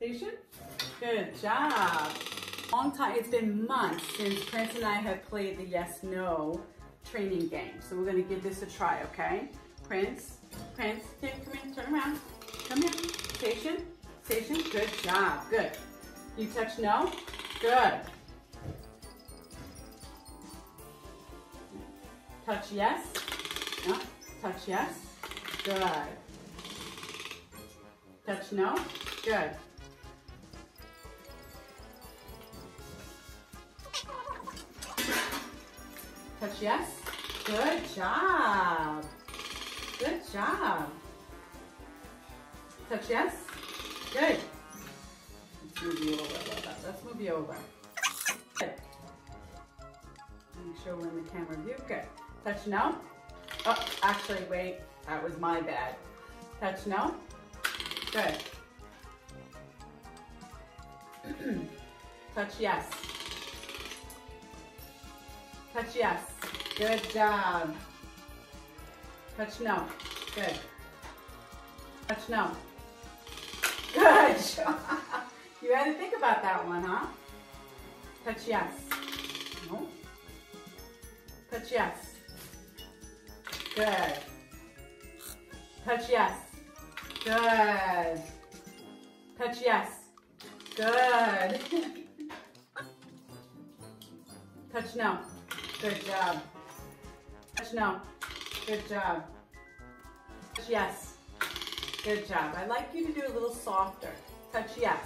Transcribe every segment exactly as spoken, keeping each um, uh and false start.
Station? Good job. Long time, it's been months since Prince and I have played the yes-no training game. So we're gonna give this a try, okay? Prince, Prince, here, come here, turn around. Come here, Station, Station, good job, good. You touch no? Good. Touch yes? No, touch yes, good. Touch no, good. Touch yes, good job. Good job. Touch yes, good. Let's move you over a little bit. Let's move you over. Good. Make sure we're in the camera view. Good. Touch no. Oh, actually, wait. That was my bad. Touch no. Good. Touch yes. Touch yes. Good job. Touch no. Good. Touch no. Good job. You had to think about that one, huh? Touch yes. No. Touch yes. Good. Touch yes. Good. Touch yes. Good. Touch no. Good job. Touch no. Good job. Touch yes. Good job. I'd like you to do a little softer. Touch yes.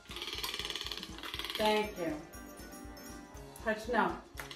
Thank you. Touch no.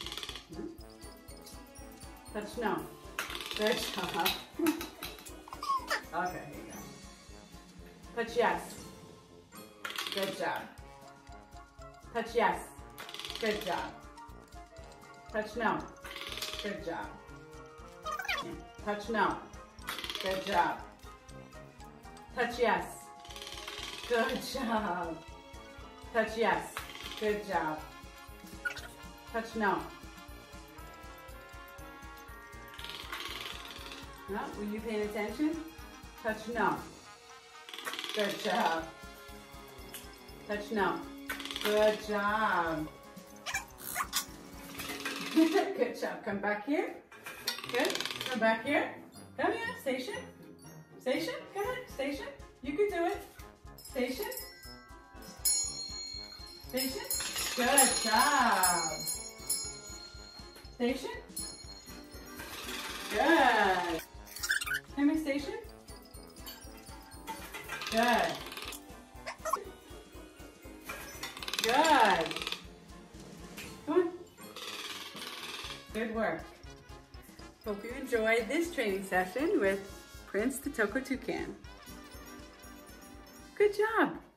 Touch no. Good job. Okay, here you go. Touch yes. Good job. Touch yes. Good job. Touch no. Good job. Touch no. Good job. Touch yes. Good job. Touch yes. Good job. Touch no. No, were you paying attention? Touch no. Good job. Touch no. Good job. Good job. Come back here. Good. Come back here. Come here. Station. Station. Come on. Station. You can do it. Station. Station. Good job. Station. Good. Come here, Station. Good. Good. Come on. Good work. Hope you enjoyed this training session with Prince the Toco Toucan. Good job.